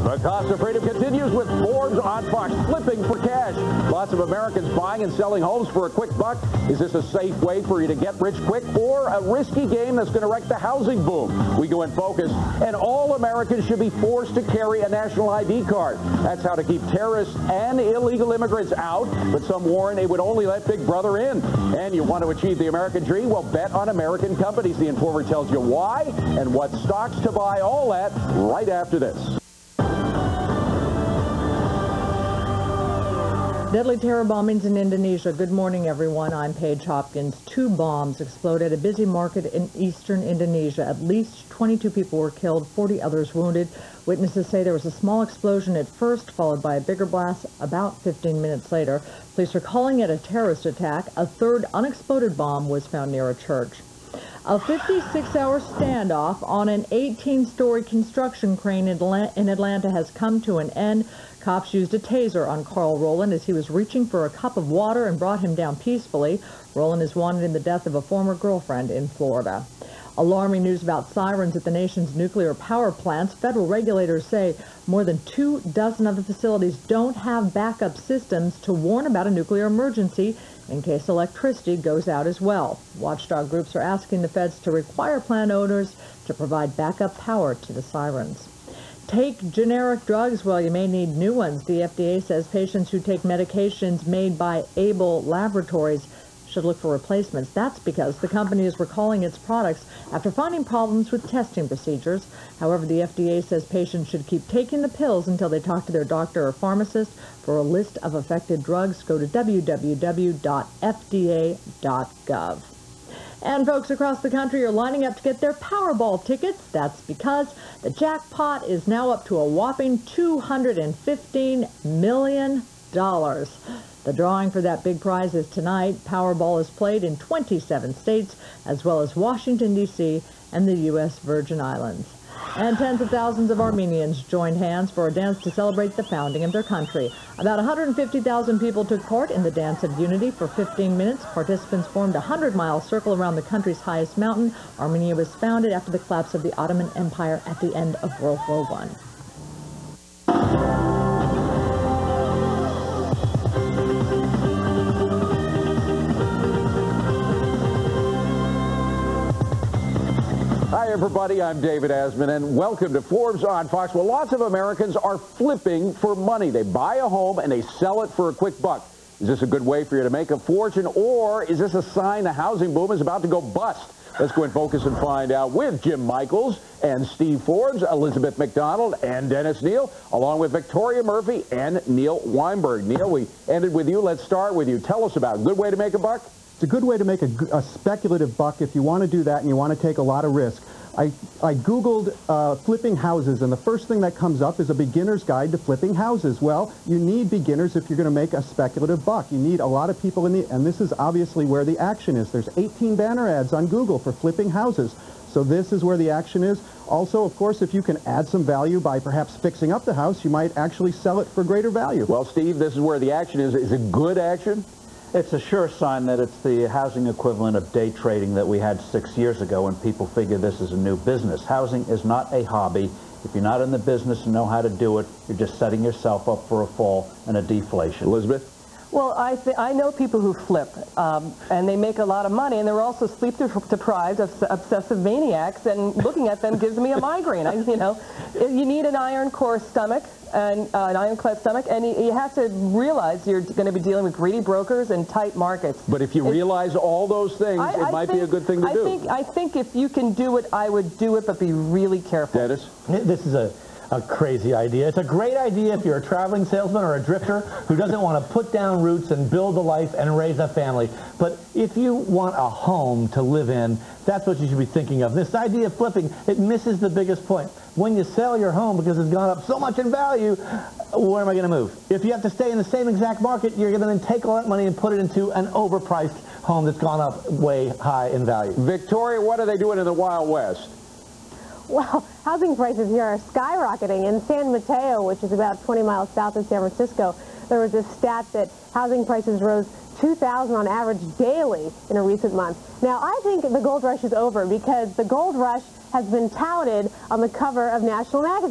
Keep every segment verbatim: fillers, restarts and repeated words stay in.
The cost of freedom continues with Forbes on Fox, flipping for cash. Lots of Americans buying and selling homes for a quick buck. Is this a safe way for you to get rich quick or a risky game that's going to wreck the housing boom? We go in focus, and all Americans should be forced to carry a national I D card. That's how to keep terrorists and illegal immigrants out, but some warn it would only let Big Brother in. And you want to achieve the American dream? Well, bet on American companies. The Informer tells you why and what stocks to buy, all that right after this. Deadly terror bombings in Indonesia. Good morning, everyone. I'm Paige Hopkins. Two bombs exploded at a busy market in eastern Indonesia. At least twenty-two people were killed, forty others wounded. Witnesses say there was a small explosion at first, followed by a bigger blast about fifteen minutes later. Police are calling it a terrorist attack. A third unexploded bomb was found near a church. A fifty-six hour standoff on an eighteen story construction crane in Atlanta has come to an end. Cops used a taser on Carl Rowland as he was reaching for a cup of water and brought him down peacefully. Rowland is wanted in the death of a former girlfriend in Florida. Alarming news about sirens at the nation's nuclear power plants. Federal regulators say more than two dozen of the facilities don't have backup systems to warn about a nuclear emergency in case electricity goes out as well. Watchdog groups are asking the feds to require plant owners to provide backup power to the sirens. Take generic drugs. Well, you may need new ones. The F D A says patients who take medications made by Able Laboratories should look for replacements. That's because the company is recalling its products after finding problems with testing procedures. However, the F D A says patients should keep taking the pills until they talk to their doctor or pharmacist. For a list of affected drugs, go to w w w dot f d a dot gov. And folks across the country are lining up to get their Powerball tickets. That's because the jackpot is now up to a whopping two hundred fifteen million dollars. The drawing for that big prize is tonight. Powerball is played in twenty-seven states, as well as Washington, D C and the U S Virgin Islands. And tens of thousands of Armenians joined hands for a dance to celebrate the founding of their country. About one hundred fifty thousand people took part in the Dance of Unity for fifteen minutes. Participants formed a hundred mile circle around the country's highest mountain. Armenia was founded after the collapse of the Ottoman Empire at the end of World War One. Hi, everybody. I'm David Asman, and welcome to Forbes on Fox. Well, lots of Americans are flipping for money. They buy a home and they sell it for a quick buck. Is this a good way for you to make a fortune, or is this a sign the housing boom is about to go bust? Let's go and focus and find out with Jim Michaels and Steve Forbes, Elizabeth McDonald and Dennis Neal, along with Victoria Murphy and Neil Weinberg. Neil, we ended with you. Let's start with you. Tell us about a good way to make a buck. It's a good way to make a, a speculative buck if you want to do that and you want to take a lot of risk. I, I Googled uh, flipping houses, and the first thing that comes up is a beginner's guide to flipping houses. Well, you need beginners if you're going to make a speculative buck. You need a lot of people in the, and this is obviously where the action is. There's eighteen banner ads on Google for flipping houses. So this is where the action is. Also, of course, if you can add some value by perhaps fixing up the house, you might actually sell it for greater value. Well, Steve, this is where the action is. Is it good action? It's a sure sign that it's the housing equivalent of day trading that we had six years ago when people figure this is a new business. Housing is not a hobby. If you're not in the business and know how to do it, you're just setting yourself up for a fall and a deflation. Elizabeth? Well, I, th I know people who flip, um, and they make a lot of money, and they're also sleep-deprived, obs obsessive maniacs, and looking at them gives me a migraine. I, you know, you need an iron-core stomach, and uh, an ironclad stomach, and you, you have to realize you're going to be dealing with greedy brokers and tight markets. But if you it's, realize all those things, I, it I might think, be a good thing to I do. Think, I think if you can do it, I would do it, but be really careful. Dennis? This is a... a crazy idea. It's a great idea if you're a traveling salesman or a drifter who doesn't want to put down roots and build a life and raise a family. But if you want a home to live in, that's what you should be thinking of. This idea of flipping, it misses the biggest point. When you sell your home because it's gone up so much in value, where am I going to move? If you have to stay in the same exact market, you're going to then take all that money and put it into an overpriced home that's gone up way high in value. Victoria, what are they doing in the Wild West? Well, housing prices here are skyrocketing. In San Mateo, which is about twenty miles south of San Francisco, there was a stat that housing prices rose two thousand on average daily in a recent month. Now, I think the gold rush is over because the gold rush has been touted on the cover of national magazines.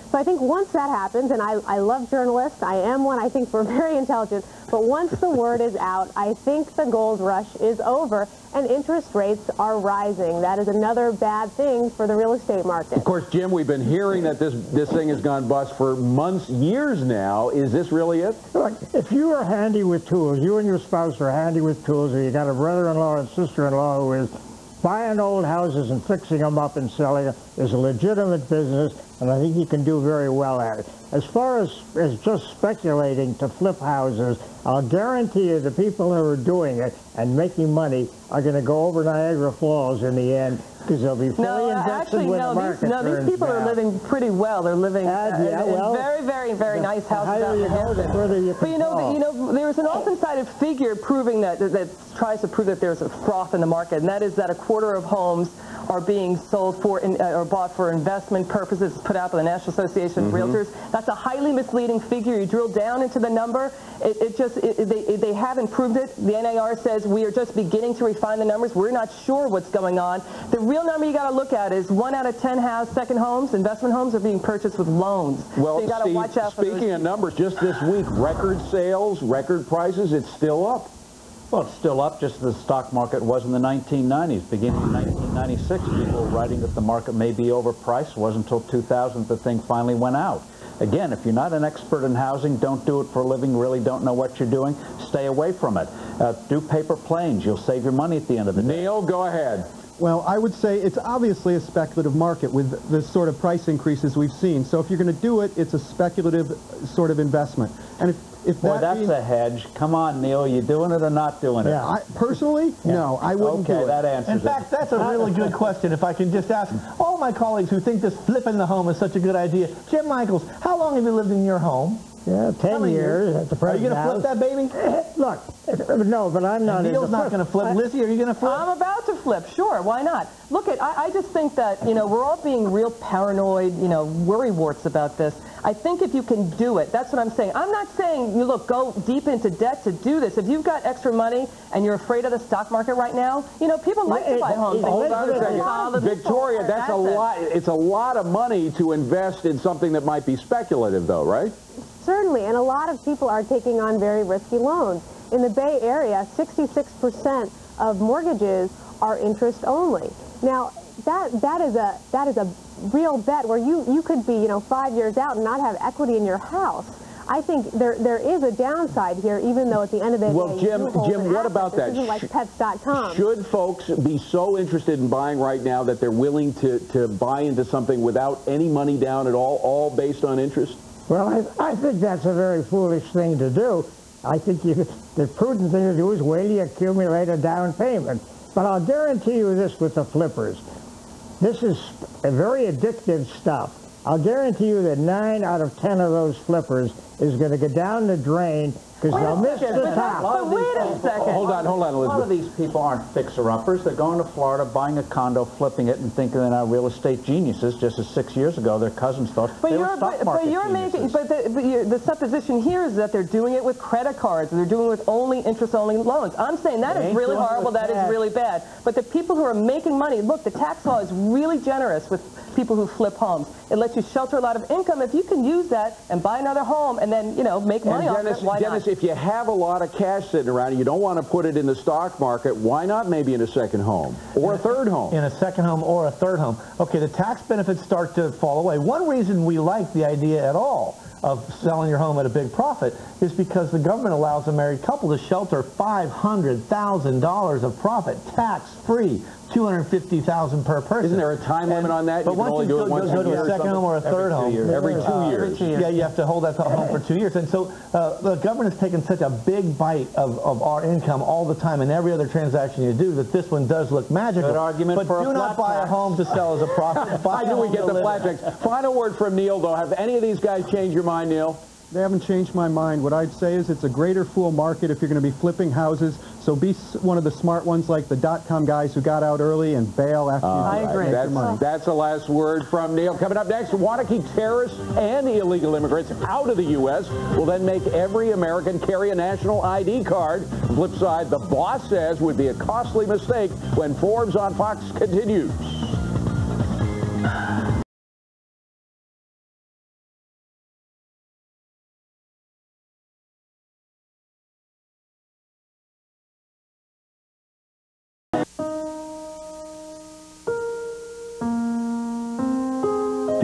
So I think once that happens, and I, I love journalists, I am one, I think we're very intelligent, but once the word is out, I think the gold rush is over and interest rates are rising. That is another bad thing for the real estate market. Of course, Jim, we've been hearing that this, this thing has gone bust for months, years now. Is this really it? Look, if you are handy with tools, you and your spouse are handy with tools, or you got a brother-in-law and sister-in-law who is buying old houses and fixing them up and selling them, is a legitimate business, and I think you can do very well at it. As far as, as just speculating to flip houses, I'll guarantee you the people who are doing it and making money are going to go over Niagara Falls in the end, because they'll be fully no, invested actually, when no, the market these, no, these turns people down. are living pretty well. They're living Uh, uh, yeah, in, well, in very, very, very the, nice the houses higher out you in go, Hampton. the further you can But you know, fall. you know, there's an often-cited figure proving that, that that tries to prove that there's a froth in the market, and that is that a quarter of homes are being sold for in, uh, or bought for investment purposes, put out by the National Association of Mm-hmm. Realtors. That's a highly misleading figure. You drill down into the number, it, it just it, they they haven't proved it. The N A R says we are just beginning to refine the numbers. We're not sure what's going on. The real number you got to look at is one out of ten house second homes, investment homes, are being purchased with loans. Well, so you got to Steve, watch out for speaking those. of numbers, just this week, record sales, record prices, it's still up. Well, it's still up just as the stock market was in the nineteen nineties. Beginning in nineteen ninety-six, people were writing that the market may be overpriced. It wasn't until two thousand the thing finally went out. Again, if you're not an expert in housing, don't do it for a living, really don't know what you're doing, stay away from it. Uh, do paper planes. You'll save your money at the end of the day. Neil, go ahead. Well, I would say it's obviously a speculative market with the sort of price increases we've seen. So if you're going to do it, it's a speculative sort of investment. And if, if Boy, that that's means, a hedge. Come on, Neil, you doing it or not doing it? Yeah. I, personally, no, I wouldn't Okay, do it. that answers In it. fact, that's a really good question. If I can just ask all my colleagues who think this flipping the home is such a good idea. Jim Michaels, how long have you lived in your home? Yeah, How ten many years at the Are you present going to flip house. that baby? Look, if- no, but I'm not Neil's into not flip. going to flip. Lizzie, are you going to flip? I'm about to flip, sure, why not? Look, at, I, I just think that, you know, we're all being real paranoid, you know, worrywarts about this. I think if you can do it, that's what I'm saying. I'm not saying, you look, go deep into debt to do this. If you've got extra money and you're afraid of the stock market right now, you know, people like to buy homes. Hold on a They're second. solid, Victoria, that's a assets. lot. It's a lot of money to invest in something that might be speculative, though, right? Certainly, and a lot of people are taking on very risky loans. In the Bay Area, sixty-six percent of mortgages are interest only. Now, that that is a that is a real bet where you you could be, you know, five years out and not have equity in your house. I think there there is a downside here, even though at the end of the day, Well, Jim, you hold Jim, an what asset. about This that? isn't like Sh- pets dot com. Should folks be so interested in buying right now that they're willing to, to buy into something without any money down at all, all based on interest? Well, I, I think that's a very foolish thing to do. I think you, the prudent thing to do is wait till you accumulate a down payment. But I'll guarantee you this with the flippers. This is a very addictive stuff. I'll guarantee you that nine out of ten of those flippers is going to go down the drain because Wait a they'll miss second, the but- top. but wait a second. Hold on, hold on, A lot of Elizabeth. these people aren't fixer-uppers. They're going to Florida, buying a condo, flipping it, and thinking they're now real estate geniuses, just as six years ago their cousins thought But they were you're, stock but, market but you're geniuses. making, but the, but you're, the supposition here is that they're doing it with credit cards. They're doing it with only interest-only loans. I'm saying that They is ain't really doing it horrible. with That is cash. really bad. But the people who are making money, look, the tax law is really generous with people who flip homes. It lets you shelter a lot of income. If you can use that and buy another home and then, you know, make money And off Dennis, it, why Dennis, not? if you have a lot of cash sitting around and you don't want to put it in the stock market, why not maybe in a second home or a third home? In a second home or a third home. Okay, the tax benefits start to fall away. One reason we like the idea at all of selling your home at a big profit is because the government allows a married couple to shelter five hundred thousand dollars of profit, tax-free, two hundred fifty thousand dollars per person. Isn't there a time limit on that? But You can only only do do it once go a to year a or second something? home or a third home. Every two Uh, years. Yeah, you have to hold that home for two years. And so uh, the government has taken such a big bite of, of our income all the time in every other transaction you do that this one does look magical. Good argument but for a do not flat buy a tax. home to sell as a profit. Buy I a knew we'd home get to the live flat in. tax. Final word from Neil, though. Have any of these guys changed your mind, Neil? They haven't changed my mind. What I'd say is it's a greater fool market if you're going to be flipping houses. So be s- one of the smart ones like the dot-com guys who got out early and bail after you I make agree. your That's, money. that's the last word from Neil. Coming up next, want to keep terrorists and illegal immigrants out of the U S will then make every American carry a national I D card. Flipside, the boss says would be a costly mistake when Forbes on Fox continues.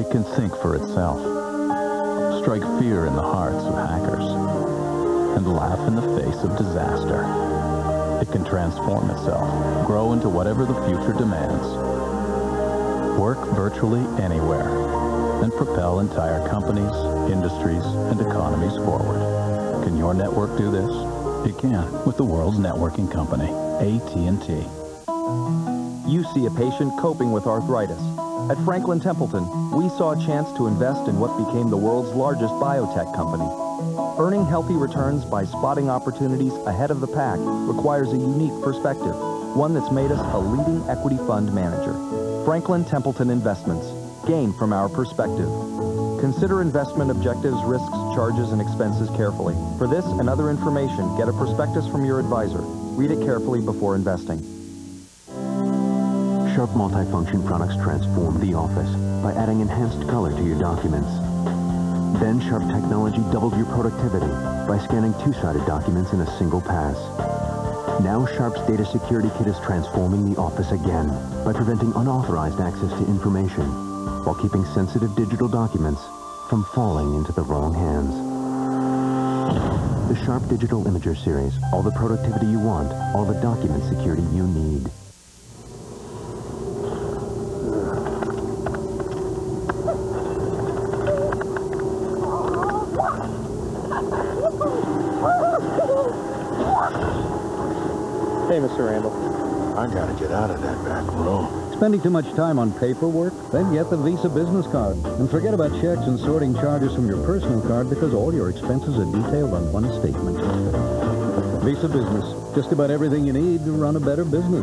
It can think for itself, strike fear in the hearts of hackers, and laugh in the face of disaster. It can transform itself, grow into whatever the future demands, work virtually anywhere, and propel entire companies, industries, and economies forward. Can your network do this? It can, with the world's networking company, A T and T. You see a patient coping with arthritis. At Franklin Templeton, we saw a chance to invest in what became the world's largest biotech company. Earning healthy returns by spotting opportunities ahead of the pack requires a unique perspective, one that's made us a leading equity fund manager. Franklin Templeton Investments. Gain from our perspective. Consider investment objectives, risks, charges, and expenses carefully. For this and other information, get a prospectus from your advisor. Read it carefully before investing. Sharp multifunction products transform the office by adding enhanced color to your documents. Then Sharp technology doubled your productivity by scanning two-sided documents in a single pass. Now Sharp's Data Security Kit is transforming the office again by preventing unauthorized access to information while keeping sensitive digital documents from falling into the wrong hands. The Sharp Digital Imager Series, all the productivity you want, all the document security you need. Hey, Mister Randall. I gotta get out of that back row. Spending too much time on paperwork? Then get the Visa Business Card. And forget about checks and sorting charges from your personal card because all your expenses are detailed on one statement. Visa Business. Just about everything you need to run a better business.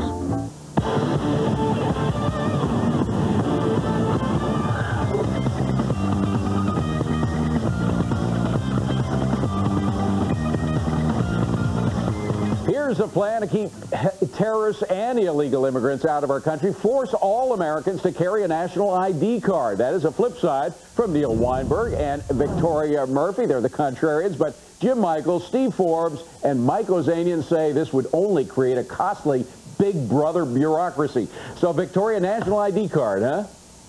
Here's a plan to keep terrorists and illegal immigrants out of our country. Force all Americans to carry a national I D card. That is a flip side from Neil Weinberg and Victoria Murphy. They're the contrarians, but Jim Michaels, Steve Forbes, and Mike Ozanian say this would only create a costly big brother bureaucracy. So, Victoria, national I D card, huh?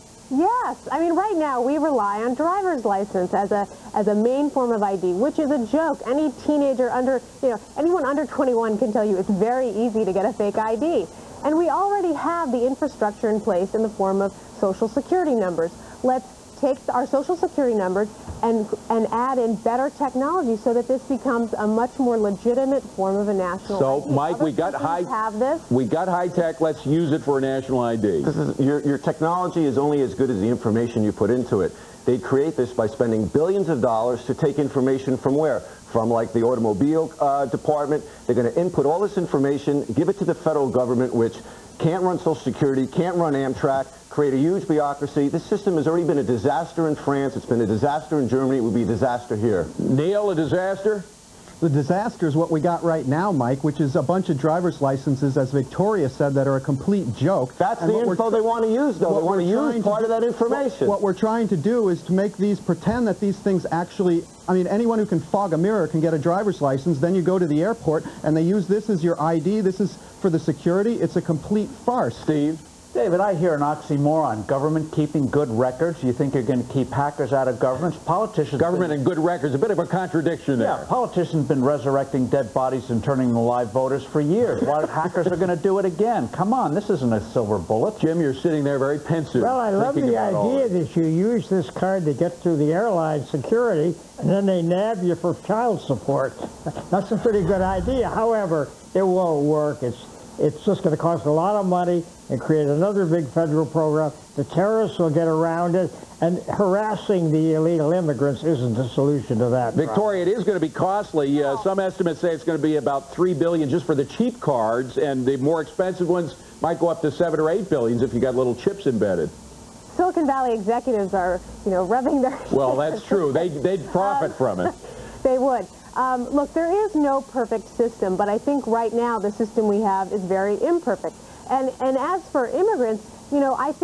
Yes. I mean, right now we rely on driver's license as a as a main form of I D, which is a joke. Any teenager under, you know, anyone under twenty-one can tell you it's very easy to get a fake I D. And we already have the infrastructure in place in the form of social security numbers. Let's take our social security numbers and and add in better technology so that this becomes a much more legitimate form of a national so, I D. Mike, Other we got high have this. We got high tech. Let's use it for a national I D. This is, your, your technology is only as good as the information you put into it. They create this by spending billions of dollars to take information from where? From like the automobile uh, department. They're going to input all this information, give it to the federal government, which can't run Social Security, can't run Amtrak, create a huge bureaucracy. This system has already been a disaster in France. It's been a disaster in Germany. It would be a disaster here. Neil, a disaster? The disaster is what we got right now, Mike, which is a bunch of driver's licenses, as Victoria said, that are a complete joke. That's and the info they want to use, though. They want to use part to, of that information. What, what we're trying to do is to make these, pretend that these things actually, I mean, anyone who can fog a mirror can get a driver's license. Then you go to the airport, and they use this as your I D. This is for the security. It's a complete farce. Steve? David, I hear an oxymoron. Government keeping good records. You think you're going to keep hackers out of governments? Politicians... Government been, and good records. A bit of a contradiction there. Yeah, politicians have been resurrecting dead bodies and turning them live voters for years. Why hackers are going to do it again? Come on, this isn't a silver bullet. Jim, you're sitting there very pensive. Well, I love the idea that you use this card to get through the airline security, and then they nab you for child support. That's a pretty good idea. However, it won't work. It's It's just going to cost a lot of money and create another big federal program. The terrorists will get around it, and harassing the illegal immigrants isn't the solution to that. Victoria, it is going to be costly. Uh, some estimates say it's going to be about three billion dollars just for the cheap cards, and the more expensive ones might go up to seven or eight billion dollars if you got little chips embedded. Silicon Valley executives are, you know, rubbing their... Well, that's true. They, they'd profit um, from it. They would. Um, look, there is no perfect system, but I think right now the system we have is very imperfect. And, and as for immigrants, you know, I think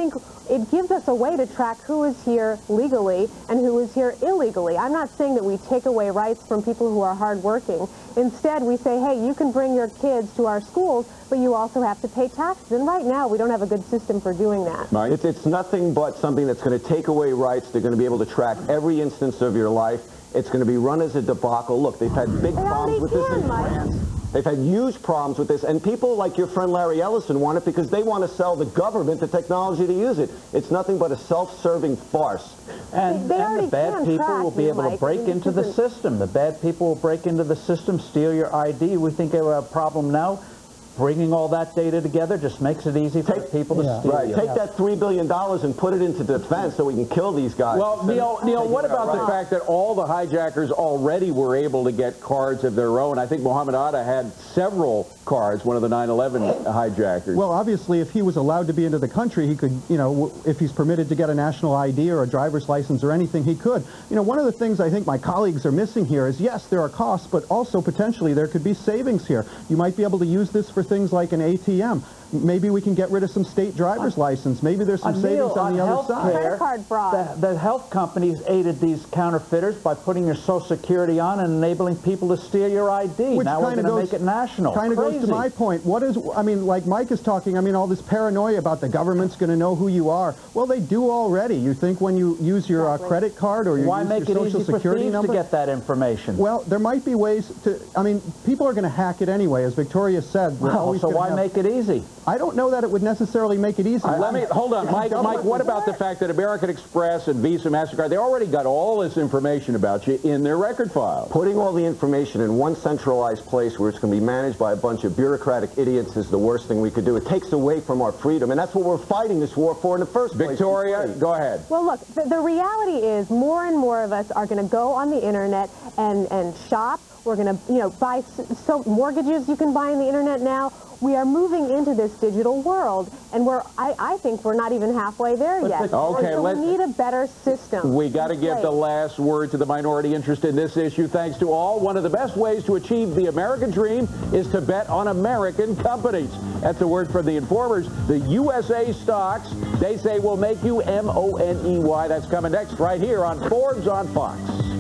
it gives us a way to track who is here legally and who is here illegally. I'm not saying that we take away rights from people who are hardworking. Instead, we say, hey, you can bring your kids to our schools, but you also have to pay taxes. And right now, we don't have a good system for doing that. Right. It's, it's nothing but something that's going to take away rights. They're going to be able to track every instance of your life. It's going to be run as a debacle. Look, they've had big they problems with this in France. They've had huge problems with this, and people like your friend Larry Ellison want it because they want to sell the government the technology to use it. It's nothing but a self-serving farce. And, they, they and the bad people will be able Mike. to break into the system. The bad people will break into the system, steal your I D. We think they have a problem now. Bringing all that data together just makes it easy for take, people to yeah. steal Right. you. Take that three billion dollars and put it into defense so we can kill these guys. Well, Neil, Neil what about right. the fact that all the hijackers already were able to get cards of their own? I think Mohammed Atta had several cards, one of the nine eleven hijackers. Well, obviously, if he was allowed to be into the country, he could, you know, if he's permitted to get a national I D or a driver's license or anything, he could. You know, one of the things I think my colleagues are missing here is, yes, there are costs, but also potentially there could be savings here. You might be able to use this for things like an A T M. Maybe we can get rid of some state driver's license. Maybe there's some on savings Neil, on the on other side. Credit card fraud. The, the health companies aided these counterfeiters by putting your Social Security on and enabling people to steal your I D. Which now we're going to make it national. Kind of goes to my point. What is, I mean, like Mike is talking, I mean, all this paranoia about the government's going to know who you are. Well, they do already. You think when you use your uh, credit card or you Why use make your it Social easy Security for thieves number? to get that information? Well, there might be ways to, I mean, people are going to hack it anyway. As Victoria said, we're well, always so why have, make it easy? I don't know that it would necessarily make it easy. Uh, let me, hold on, Mike, Mike, what about the fact that American Express and Visa, MasterCard, they already got all this information about you in their record files? Putting all the information in one centralized place where it's going to be managed by a bunch of bureaucratic idiots is the worst thing we could do. It takes away from our freedom, and that's what we're fighting this war for in the first place. Victoria, go ahead. Well, look, the, the reality is more and more of us are going to go on the internet and, and shop. We're going to, you know, buy so mortgages you can buy on the internet now. We are moving into this digital world, and we're, I, I think we're not even halfway there yet. Okay, so let's, we need a better system. We got to give the last word to the minority interest in this issue. Thanks to all. One of the best ways to achieve the American dream is to bet on American companies. That's a word from the informers. The U S A stocks, they say, will make you M O N E Y. That's coming next right here on Forbes on Fox.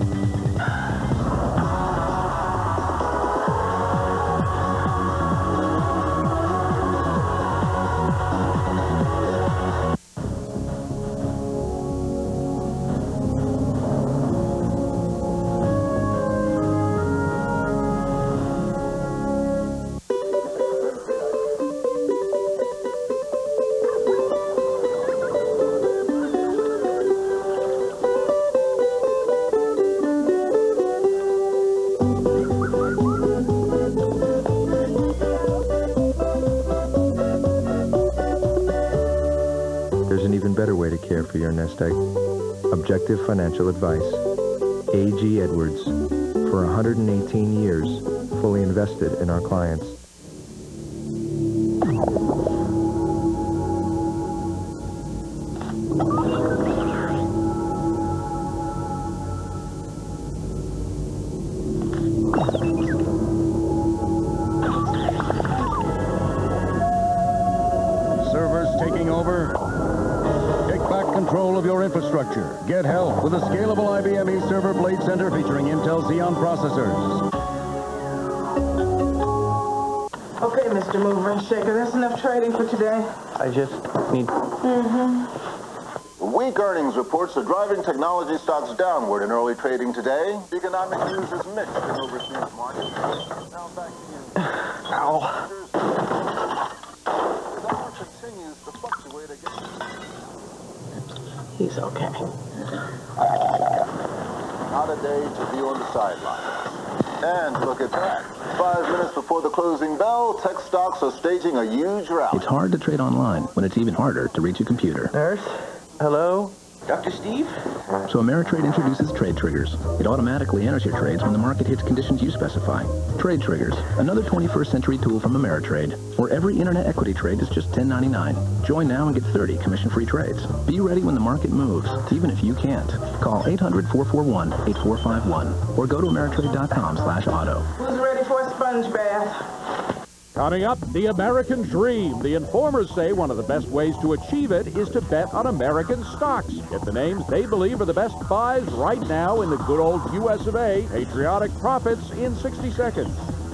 Better way to care for your nest egg. Objective financial advice. A G Edwards. For one hundred eighteen years, fully invested in our clients. Servers taking over. Control of your infrastructure. Get help with a scalable I B M E Server Blade Center featuring Intel Xeon processors. Okay, Mister Mover and Shaker, that's enough trading for today. I just need... Mm-hmm. Weak earnings reports are driving technology stocks downward in early trading today. Economic news is mixed in overseas markets. Now back to you. Ow. The dollar continues to fluctuate again. He's okay. Not a day to be on the sidelines. And look at that. Five minutes before the closing bell, tech stocks are staging a huge rally. It's hard to trade online when it's even harder to reach a computer. Nurse? Hello? Doctor Steve? So Ameritrade introduces Trade Triggers. It automatically enters your trades when the market hits conditions you specify. Trade Triggers, another twenty-first century tool from Ameritrade, where every internet equity trade is just ten ninety-nine. Join now and get thirty commission-free trades. Be ready when the market moves, even if you can't. Call eight hundred, four four one, eight four five one or go to Ameritrade dot com slash auto. Who's ready for a sponge bath? Coming up, the American dream. The informers say one of the best ways to achieve it is to bet on American stocks. Get the names they believe are the best buys right now in the good old U S of A. Patriotic profits in sixty seconds.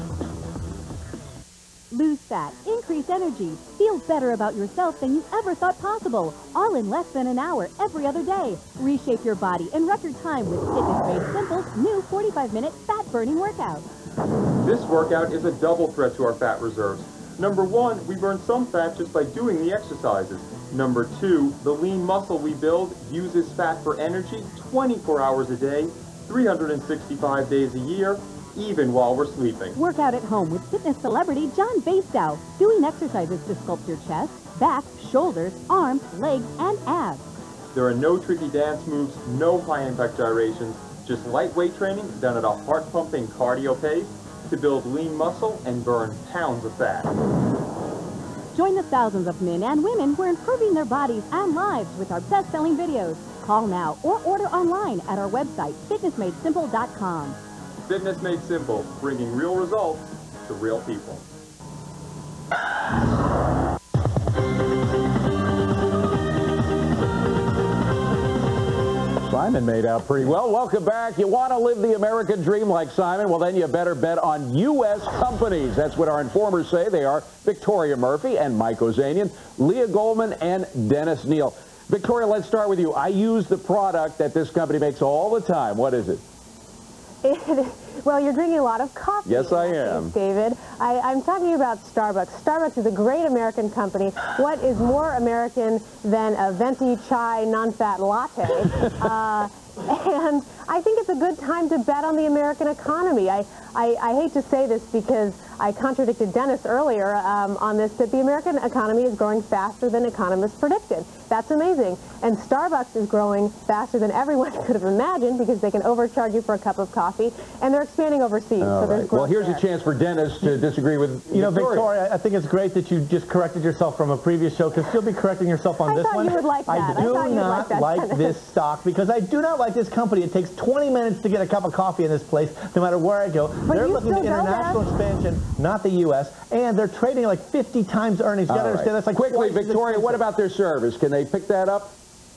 Lose fat, increase energy, feel better about yourself than you ever thought possible, all in less than an hour every other day. Reshape your body in record time with Fitness Made Simple's new forty-five minute fat-burning workout. This workout is a double threat to our fat reserves. Number one, we burn some fat just by doing the exercises. Number two, the lean muscle we build uses fat for energy twenty-four hours a day, three hundred sixty-five days a year, even while we're sleeping. Work out at home with fitness celebrity John Bastow, doing exercises to sculpt your chest, back, shoulders, arms, legs, and abs. There are no tricky dance moves, no high-impact gyrations, just lightweight training done at a heart-pumping cardio pace to build lean muscle and burn pounds of fat. Join the thousands of men and women who are improving their bodies and lives with our best-selling videos. Call now or order online at our website, fitness made simple dot com. Fitness Made Simple, bringing real results to real people. Simon made out pretty well. Welcome back. You want to live the American dream like Simon? Well, then you better bet on U S companies. That's what our informers say. They are Victoria Murphy and Mike Ozanian, Leah Goldman, and Dennis Neal. Victoria, let's start with you. I use the product that this company makes all the time. What is it? Well, you're drinking a lot of coffee. Yes, I am. David. I, I'm talking about Starbucks. Starbucks is a great American company. What is more American than a venti chai non-fat latte? uh, and I think it's a good time to bet on the American economy. I, I, I hate to say this because I contradicted Dennis earlier um, on this, that the American economy is growing faster than economists predicted. That's amazing. And Starbucks is growing faster than everyone could have imagined because they can overcharge you for a cup of coffee, and they're expanding overseas. All so there's right. growth Well, here's there. a chance for Dennis to disagree with You know, Victoria. Victoria, I think it's great that you just corrected yourself from a previous show, because you'll be correcting yourself on I this thought one. you would like that. I I do thought you would not like that, like Dennis. this stock, because I do not like this company. It takes twenty minutes to get a cup of coffee in this place, no matter where I go. But They're you looking at still go international there. expansion, not the U S, and they're trading like fifty times earnings. You All got to right. understand that's like Quickly, twice as Victoria, what expensive. about their service? Can they pick that up?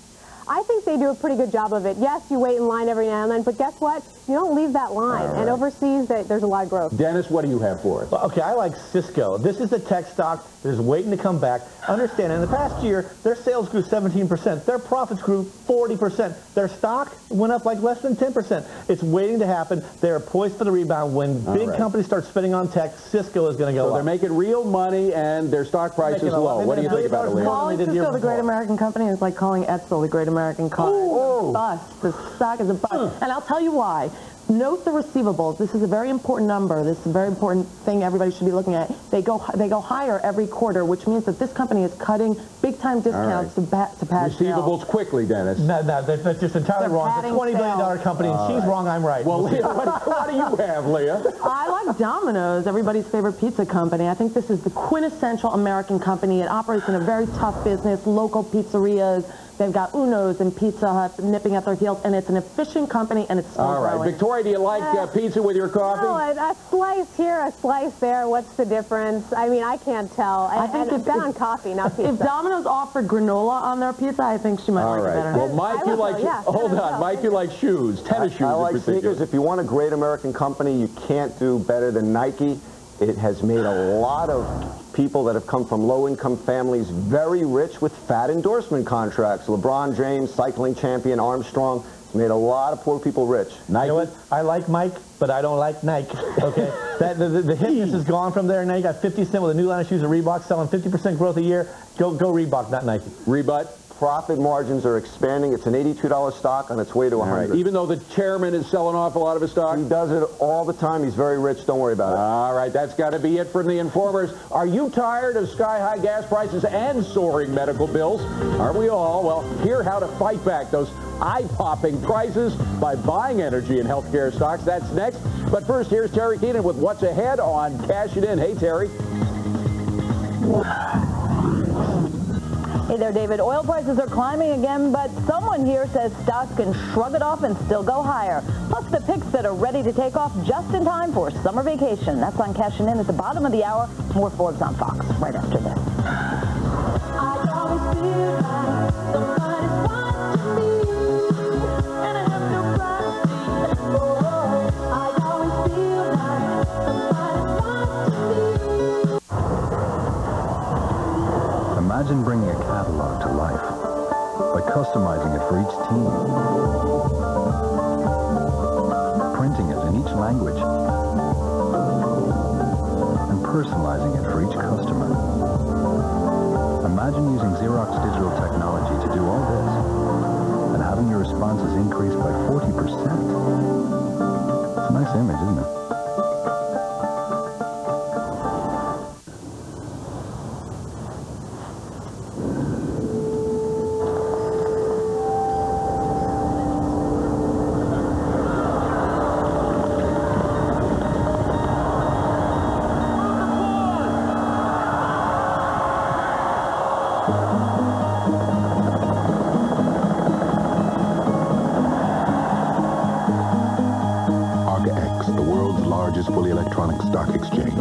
I think they do a pretty good job of it. Yes, you wait in line every now and then, but guess what? You don't leave that line. All And right. overseas, they, there's a lot of growth. Dennis, what do you have for us? Well, okay, I like Cisco. This is the tech stock that is waiting to come back. Understand, in the past year, their sales grew seventeen percent. Their profits grew forty percent. Their stock went up like less than ten percent. It's waiting to happen. They're poised for the rebound. When All big right. companies start spending on tech, Cisco is going to go So up. they're making real money, and their stock price is Making a lot. low. They What do made you a think about it, billion Leah? dollars more. Calling They did the year Cisco the great before. American company is like calling Edsel the great American car. Oh. It's a bust. The stock is a bust. And I'll tell you why. Note the receivables. This is a very important number. This is a very important thing everybody should be looking at. They go they go higher every quarter, which means that this company is cutting big-time discounts right. to, ba to pad Receivables sales. quickly, Dennis. No, no, that- that's just entirely They're wrong. It's a padding twenty billion dollar sales. company, and All she's right. wrong, I'm right. Well, We'll see. Leah, what, what do you have, Leah? I like Domino's, everybody's favorite pizza company. I think this is the quintessential American company. It operates in a very tough business, local pizzerias. They've got Uno's and Pizza Hut nipping at their heels, and it's an efficient company, and it's still All right. growing. Victoria, do you like uh, pizza with your coffee? No, a, a slice here, a slice there. What's the difference? I mean, I can't tell. I, I think and if- bet if- on coffee, not pizza. If Domino's offered granola on their pizza, I think she might All like right. it better. Well, Mike, I you will like... go, yeah. Hold Yeah, on. no, Mike, you like shoes, tennis shoes I like in particular. sneakers. If you want a great American company, you can't do better than Nike. It has made a lot of people that have come from low-income families very rich with fat endorsement contracts. LeBron James, cycling champion Armstrong, it's made a lot of poor people rich. You know what? I like Mike, but I don't like Nike. Okay, that the, the, the hitness is gone from there. Now you got fifty cent with a new line of shoes at Reebok, selling fifty percent growth a year. Go, go Reebok, not Nike. Rebut. Profit margins are expanding. It's an eighty-two dollar stock on its way to All one hundred. right. Even though the chairman is selling off a lot of his stock? He does it all the time. He's very rich. Don't worry about it. All right, that's got to be it from the informers. Are you tired of sky-high gas prices and soaring medical bills? Aren't we all? Well, hear how to fight back those eye-popping prices by buying energy and healthcare stocks. That's next. But first, here's Terry Keenan with what's ahead on Cash It In. Hey, Terry. Hey there, David. Oil prices are climbing again, but someone here says stocks can shrug it off and still go higher. Plus the picks that are ready to take off just in time for summer vacation. That's on Cashing In at the bottom of the hour. More Forbes on Fox right after this. Imagine bringing a catalog to life by customizing it for each team, printing it in each language, and personalizing it for each customer. Imagine using Xerox digital technology to do all this and having your responses increase by forty percent. It's a nice image, isn't it? Fully electronic stock exchange.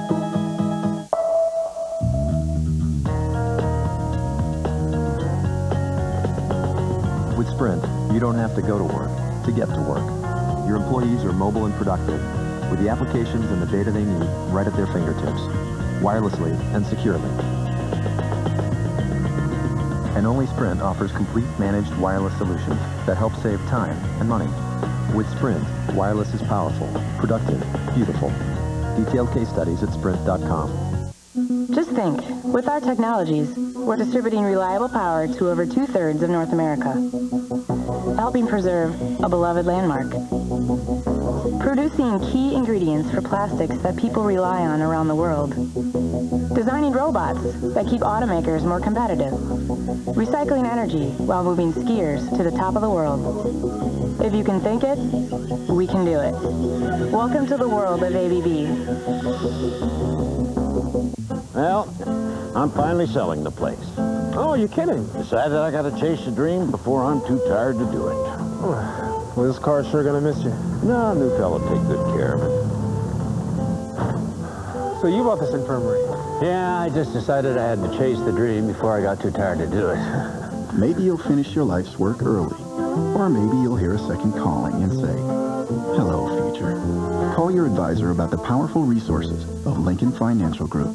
With Sprint, you don't have to go to work to get to work. Your employees are mobile and productive with the applications and the data they need right at their fingertips, wirelessly and securely. And only Sprint offers complete managed wireless solutions that help save time and money. With Sprint, wireless is powerful, productive, beautiful. Detailed case studies at sprint dot com. Just think, with our technologies, we're distributing reliable power to over two-thirds of North America, helping preserve a beloved landmark, producing key ingredients for plastics that people rely on around the world, designing robots that keep automakers more competitive, recycling energy while moving skiers to the top of the world. If you can think it, we can do it. Welcome to the world of A B B. Well, I'm finally selling the place. Oh, you're kidding? Decided I gotta chase the dream before I'm too tired to do it. Well, this car's sure gonna miss you. No, new fella take good care of it. So you bought this infirmary? Yeah, I just decided I had to chase the dream before I got too tired to do it. Maybe you'll finish your life's work early. Or maybe you'll hear a second calling and say, hello, future. Call your advisor about the powerful resources of Lincoln Financial Group.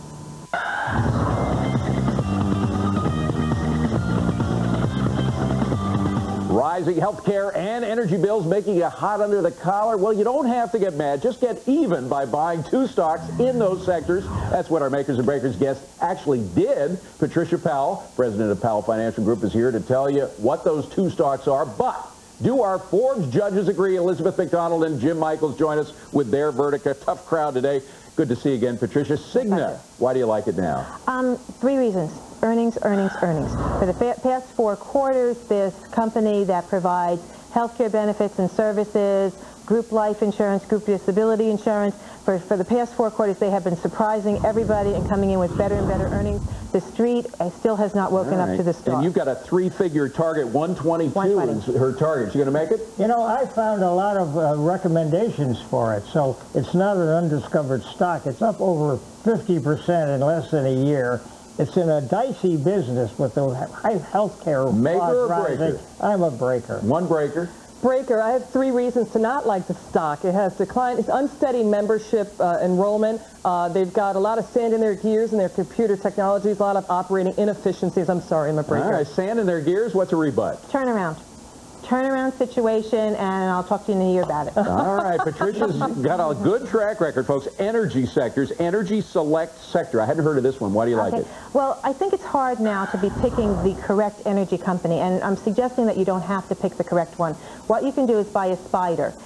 Rising healthcare and energy bills making you hot under the collar? Well, you don't have to get mad. Just get even by buying two stocks in those sectors. That's what our Makers and Breakers guest actually did. Patricia Powell, president of Powell Financial Group, is here to tell you what those two stocks are. But do our Forbes judges agree? Elizabeth McDonald and Jim Michaels join us with their verdict. A tough crowd today. Good to see you again, Patricia. Cigna, why do you like it now? Um, three reasons. Earnings, earnings, earnings. For the past four quarters, this company that provides healthcare benefits and services, group life insurance, group disability insurance, for, for the past four quarters, they have been surprising everybody and coming in with better and better earnings. The street uh, still has not woken right. up to the stock. And you've got a three-figure target, one twenty-two one twenty. is her target. You going to make it? You know, I found a lot of uh, recommendations for it, so it's not an undiscovered stock. It's up over fifty percent in less than a year. It's in a dicey business with the high health care. Maker or breaker? I'm a breaker. One breaker. Breaker, I have three reasons to not like the stock. It has declined. It's unsteady membership uh, enrollment. Uh, they've got a lot of sand in their gears in their computer technologies, a lot of operating inefficiencies. I'm sorry, I'm a breaker. All right, sand in their gears. What's a rebut? Turnaround. Turnaround situation, and I'll talk to you in a year about it. All right, Patricia's got a good track record, folks. Energy sectors, Energy Select Sector. I hadn't heard of this one. Why do you okay. like it? Well, I think it's hard now to be picking the correct energy company, and I'm suggesting that you don't have to pick the correct one. What you can do is buy a spider,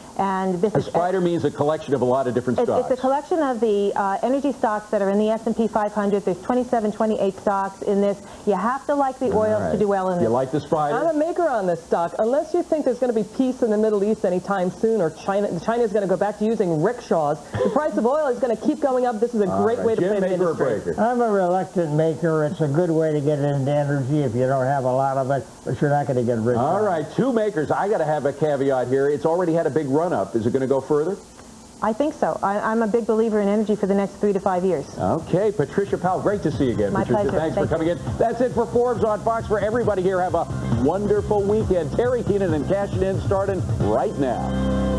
And this a is spider means a collection of a lot of different it's, stocks. It's a collection of the uh, energy stocks that are in the S and P five hundred. There's twenty-seven, twenty-eight stocks in this. You have to like the oils right. to do well in this. You like the spider? I'm a maker on this stock. Unless you think there's going to be peace in the Middle East anytime soon, or China China's going to go back to using rickshaws, the price of oil is going to keep going up. This is a All great right. way to Jim, play the maker or industry. breaker? I'm a reluctant maker. It's a good way to get into energy if you don't have a lot of it, but you're not going to get rich. All right, two makers. I got to have a caveat here. It's already had a big run-up. Is it going to go further? I think so. I, I'm a big believer in energy for the next three to five years. Okay, Patricia Powell, great to see you again. My Patricia, pleasure. thanks Thank for coming in. That's it for Forbes on Fox. For everybody here, have a wonderful weekend. Terry Keenan and Cashing In starting right now.